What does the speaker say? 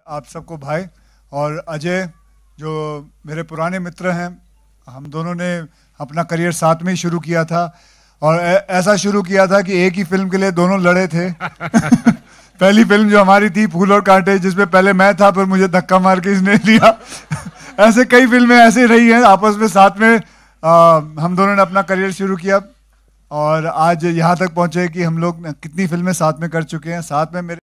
आप सबको भाई और अजय जो मेरे पुराने मित्र हैं। हम दोनों ने अपना करियर साथ में ही शुरू किया था और ऐसा शुरू किया था कि एक ही फिल्म के लिए दोनों लड़े थे। पहली फिल्म जो हमारी थी फूल और कांटे, जिसमें पहले मैं था पर मुझे धक्का मार के इसने लिया। ऐसे कई फिल्में ऐसे रही हैं, आपस में साथ में हम दोनों ने अपना करियर शुरू किया और आज यहाँ तक पहुँचे कि हम लोग कितनी फिल्में साथ में कर चुके हैं। साथ में मेरे